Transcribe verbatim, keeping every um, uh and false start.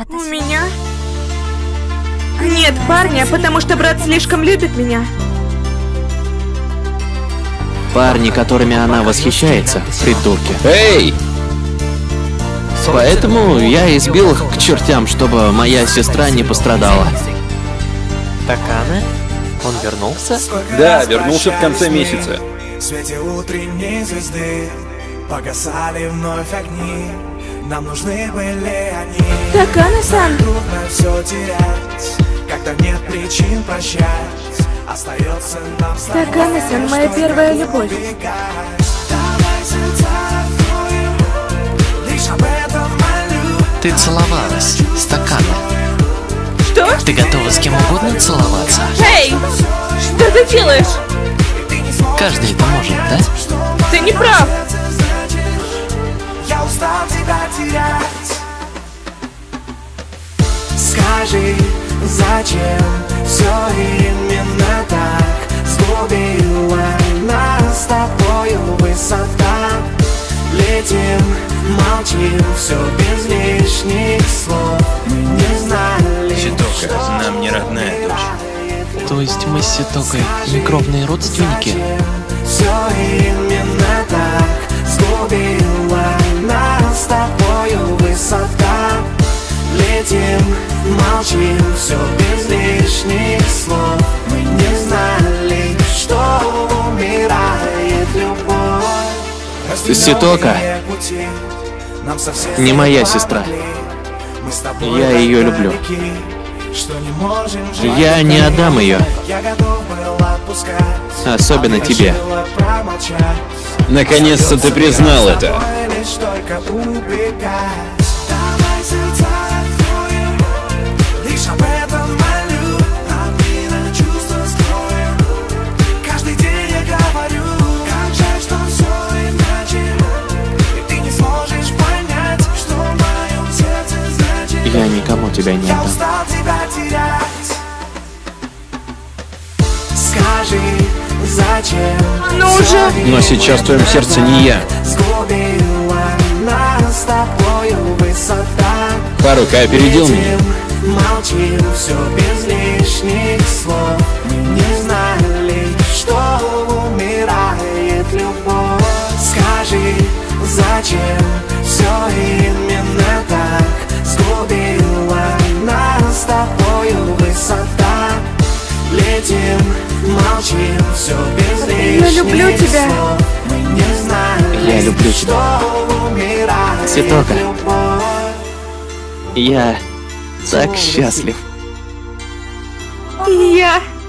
У меня? Нет парня, потому что брат слишком любит меня. Парни, которыми она восхищается, придурки. Эй! Поэтому я избил их к чертям, чтобы моя сестра не пострадала. Такана? Он вернулся? Да, вернулся в конце месяца. В свете утренней звезды погасали вновь огни. Нам нужны были они. Такана-сан. Трудно все терять, когда нет причин прощать. Остается нам с тобой, Такана-сан, моя первая любовь. Давай сердца откроем, лишь об этом молю. Ты целовалась с Таканой. Что? Ты готова с кем угодно целоваться? Эй! Что ты делаешь? Каждый это может, да? Ты не прав. Я устал тебя терять. Скажи, зачем все именно так сгубила нас с тобою высота? Летим, молчим, все без лишних слов. Мы не знали, Ситока, нам не родная дочь. То есть мы с Ситокой некровные родственники? все именно так сгубила нас с тобою высота. Летим, молчим, все без лишних слов. Мы не знали, что умирает любовь. Ситока не моя сестра. Я ее люблю. Я не отдам ее. Особенно тебе. Наконец-то ты признал это. Я никому тебя не отдам. Скажи, зачем? Ну уже. Но сейчас в твоем сердце не я. Сгубила нас с тобою высота. Харука опередил меня. Молчим, все без лишних слов. Мы не знали, что умирает любовь. Скажи, зачем все именно так сгубила нас с тобою высота? Летим, молчим, все без лишних Я люблю тебя. слов. Мы не знали, Я люблю тебя. что умирает Ситока. любовь. Я так счастлив. И я.